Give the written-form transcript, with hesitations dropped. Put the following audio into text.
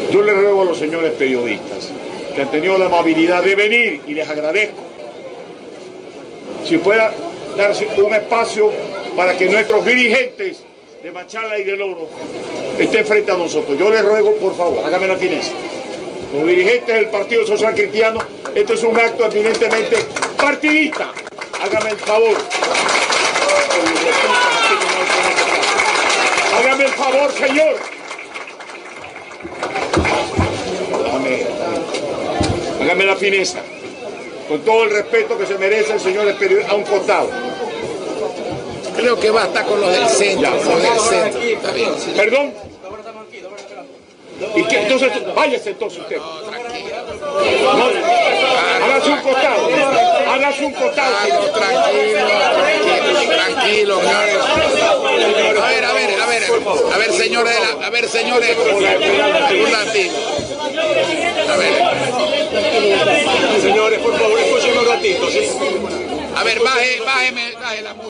Yo les ruego a los señores periodistas que han tenido la amabilidad de venir, y les agradezco, si pueda darse un espacio para que nuestros dirigentes de Machala y del Oro estén frente a nosotros. Yo les ruego, por favor, hágame la fineza. Los dirigentes del Partido Social Cristiano, esto es un acto eminentemente partidista. Hágame el favor. Hágame el favor, señor. Hágame la fineza. Con todo el respeto que se merece el señor periodista, a un costado. Creo que basta con los del centro. Ya, los del centro. Está bien. ¿Perdón? ¿Y qué? Entonces, váyase entonces usted. No, tranquilo. No, hágase un costado. Hágase un costado. Tranquilo. A ver, señores, un ratito. A ver. Señores, por favor, escúchenme un ratito, ¿sí? A ver, bájeme la música.